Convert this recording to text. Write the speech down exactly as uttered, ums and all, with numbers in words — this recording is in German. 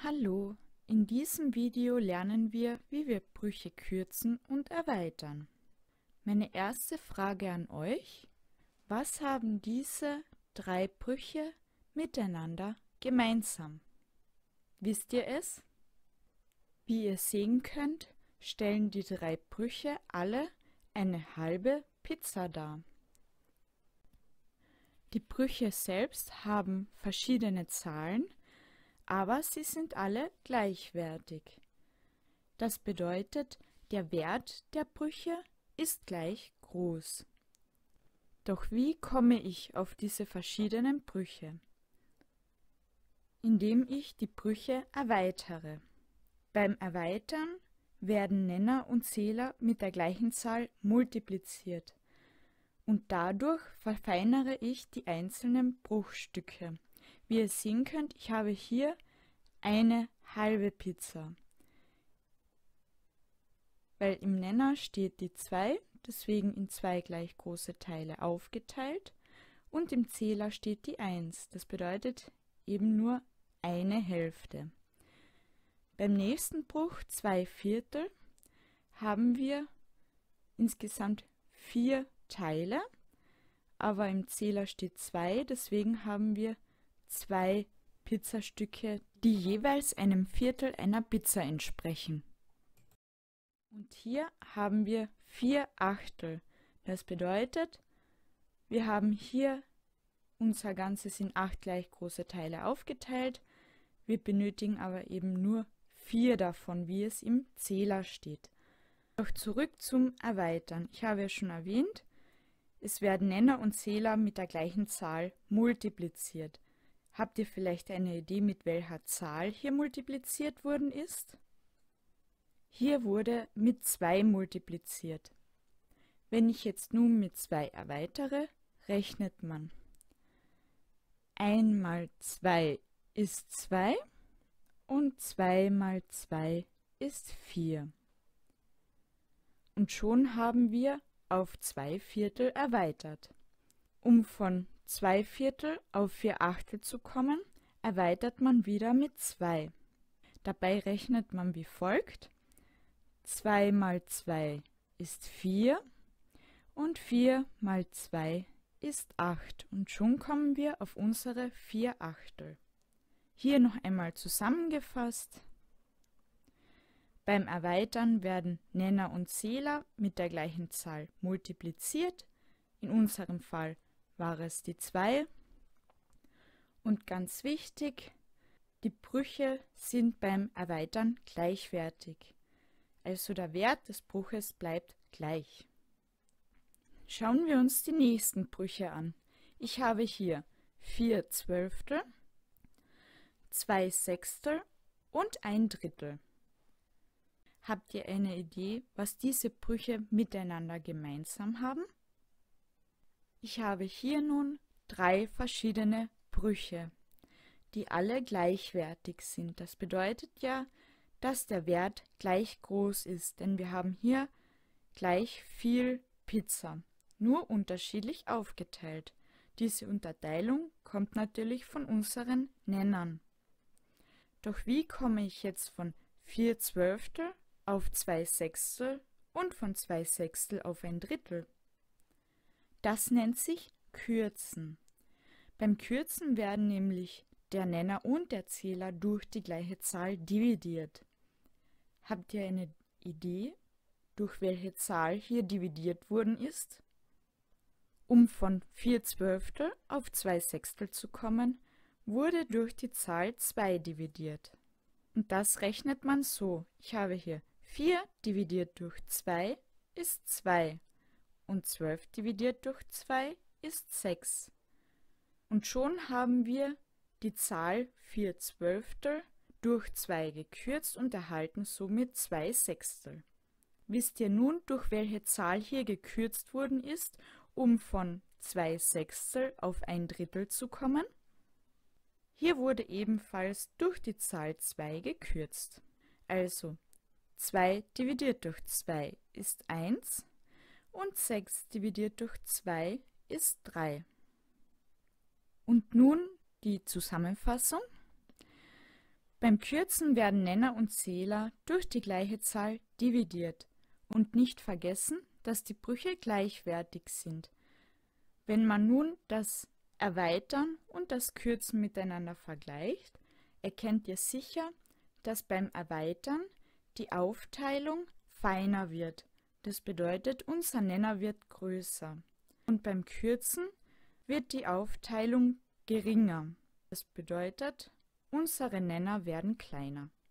Hallo, in diesem Video lernen wir, wie wir Brüche kürzen und erweitern. Meine erste Frage an euch: Was haben diese drei Brüche miteinander gemeinsam? Wisst ihr es? Wie ihr sehen könnt, stellen die drei Brüche alle eine halbe Pizza dar. Die Brüche selbst haben verschiedene Zahlen, aber sie sind alle gleichwertig. Das bedeutet, der Wert der Brüche ist gleich groß. Doch wie komme ich auf diese verschiedenen Brüche? Indem ich die Brüche erweitere. Beim Erweitern werden Nenner und Zähler mit der gleichen Zahl multipliziert und dadurch verfeinere ich die einzelnen Bruchstücke. Wie ihr sehen könnt, ich habe hier eine halbe Pizza. Weil im Nenner steht die zwei, deswegen in zwei gleich große Teile aufgeteilt, und im Zähler steht die eins, das bedeutet eben nur eine Hälfte. Beim nächsten Bruch zwei Viertel haben wir insgesamt vier Teile, aber im Zähler steht zwei, deswegen haben wir zwei Pizzastücke, die jeweils einem Viertel einer Pizza entsprechen. Und hier haben wir vier Achtel. Das bedeutet, wir haben hier unser Ganzes in acht gleich große Teile aufgeteilt. Wir benötigen aber eben nur vier davon, wie es im Zähler steht. Doch zurück zum Erweitern. Ich habe ja schon erwähnt, es werden Nenner und Zähler mit der gleichen Zahl multipliziert. Habt ihr vielleicht eine Idee, mit welcher Zahl hier multipliziert worden ist? Hier wurde mit zwei multipliziert. Wenn ich jetzt nun mit zwei erweitere, rechnet man. eins mal zwei ist zwei und zwei mal zwei ist vier. Und schon haben wir auf zwei Viertel erweitert. Um von zwei Viertel auf vier Achtel zu kommen, erweitert man wieder mit zwei. Dabei rechnet man wie folgt: zwei mal zwei ist vier und vier mal zwei ist acht. Und schon kommen wir auf unsere vier Achtel. Hier noch einmal zusammengefasst: Beim Erweitern werden Nenner und Zähler mit der gleichen Zahl multipliziert. In unserem Fall war es die zwei. Und ganz wichtig, die Brüche sind beim Erweitern gleichwertig. Also der Wert des Bruches bleibt gleich. Schauen wir uns die nächsten Brüche an. Ich habe hier vier Zwölftel, zwei Sechstel und ein Drittel. Habt ihr eine Idee, was diese Brüche miteinander gemeinsam haben? Ich habe hier nun drei verschiedene Brüche, die alle gleichwertig sind. Das bedeutet ja, dass der Wert gleich groß ist, denn wir haben hier gleich viel Pizza, nur unterschiedlich aufgeteilt. Diese Unterteilung kommt natürlich von unseren Nennern. Doch wie komme ich jetzt von vier Zwölftel auf zwei Sechstel und von zwei Sechstel auf ein Drittel? Das nennt sich Kürzen. Beim Kürzen werden nämlich der Nenner und der Zähler durch die gleiche Zahl dividiert. Habt ihr eine Idee, durch welche Zahl hier dividiert worden ist? Um von vier Zwölftel auf zwei Sechstel zu kommen, wurde durch die Zahl zwei dividiert. Und das rechnet man so. Ich habe hier vier dividiert durch zwei ist zwei und zwölf dividiert durch zwei ist sechs. Und schon haben wir die Zahl vier Zwölftel durch zwei gekürzt und erhalten somit zwei Sechstel. Wisst ihr nun, durch welche Zahl hier gekürzt worden ist, um von zwei Sechstel auf ein Drittel zu kommen? Hier wurde ebenfalls durch die Zahl zwei gekürzt. Also zwei dividiert durch zwei ist eins und sechs dividiert durch zwei ist drei. Und nun die Zusammenfassung. Beim Kürzen werden Nenner und Zähler durch die gleiche Zahl dividiert. Und nicht vergessen, dass die Brüche gleichwertig sind. Wenn man nun das Erweitern und das Kürzen miteinander vergleicht, erkennt ihr sicher, dass beim Erweitern die Aufteilung feiner wird. Das bedeutet, unser Nenner wird größer. Und beim Kürzen wird die Aufteilung geringer. Das bedeutet, unsere Nenner werden kleiner.